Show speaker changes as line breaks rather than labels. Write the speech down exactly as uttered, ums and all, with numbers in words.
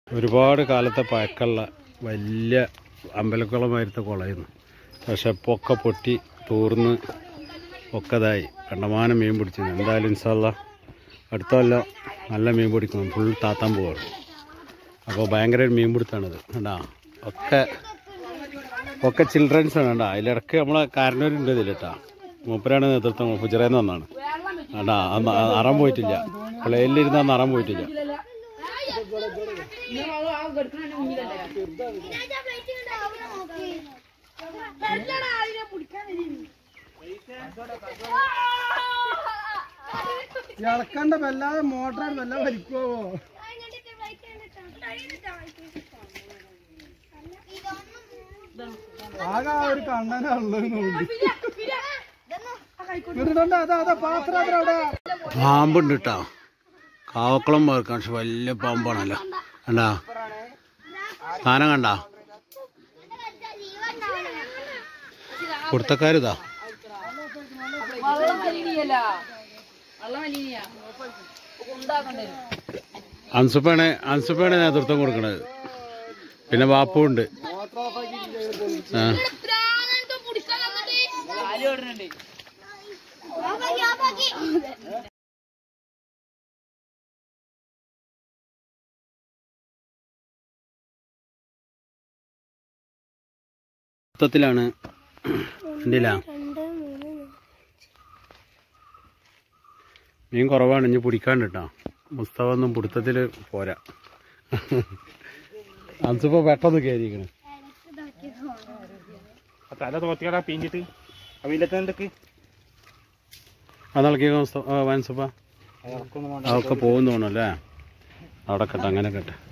ഒരുപാട് കാലത്തെ പഴക്കമുള്ള വലിയ അമ്പലക്കുളമായിരുന്ന കുളമായിരുന്നു. പക്ഷെ പൊക്കെ പൊട്ടി തൂർന്ന് ഒക്കെതായി കണ്ടമാനം മീൻ പിടിച്ചിരുന്നു. എന്തായാലും ഇൻഷാ അല്ലാഹ് അടുത്ത കൊല്ലം നല്ല മീൻ പിടിക്കണം. ഫുൾ താത്താൻ പോവാണ്. അപ്പോൾ ഭയങ്കര ഒരു മീൻ പിടുത്താണിത്. കണ്ടാ ഒക്കെ ഒക്കെ ചിൽഡ്രൻസാണ്. കണ്ടാ അതിലിടക്ക് നമ്മളെ കാരണവരുണ്ട് ഇതിൽ കേട്ടാ. മൂപ്പരാണ് നേതൃത്വം. ഫുജറേന്ന് വന്നാണ്. കണ്ടാ അറം പോയിട്ടില്ല. പ്ലെയിനിലിരുന്ന അറം പോയിട്ടില്ല.
ഇളക്കണ്ട വല്ലാതെ മോട്ടറാണ് വല്ല വലിക്കുവോ ആകെ ഒരു കണ്ണനുള്ളത്.
പാമ്പുണ്ട് കേട്ടോ. കാവക്കുളം പോർക്കാൻ. പക്ഷെ വലിയ പാമ്പാണല്ലോ. കണ്ടാ സാധനം കണ്ടാ കുർത്തക്കാരിതാ. അൻസുപ്പയാണ് അൻസുപ്പയാണ് നേതൃത്വം കൊടുക്കണത്. പിന്നെ ബാപ്പുണ്ട്. ആ മൊത്തത്തിലാണ് എന്തില്ല മീൻ കുറവാണ്. ഇനി പിടിക്കാണ്ട് കേട്ടോ. മുസ്തഫ ഒന്നും പിടുത്തത്തിൽ പോരാ. അൻസുപ്പ പെട്ടെന്ന് കയറിയിരിക്കണ്. അതിളക്കിയ അൻസുപ്പ അതൊക്കെ പോകുന്നു തോന്നല്ലേ. അവിടെ കെട്ടെ അങ്ങനെ കെട്ടെ.